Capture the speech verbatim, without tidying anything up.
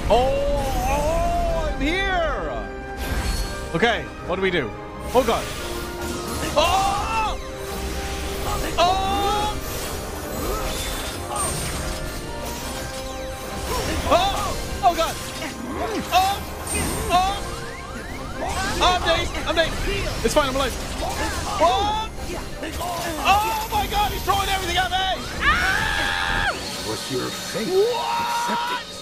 Oh, oh, I'm here. Okay, what do we do? Oh god. Oh! Oh! Oh! Oh god. Oh! Oh! I'm dead. I'm dead. It's fine. I'm alive. Oh! Oh my god, he's throwing everything at me! Ah! Was your fate What? accepted?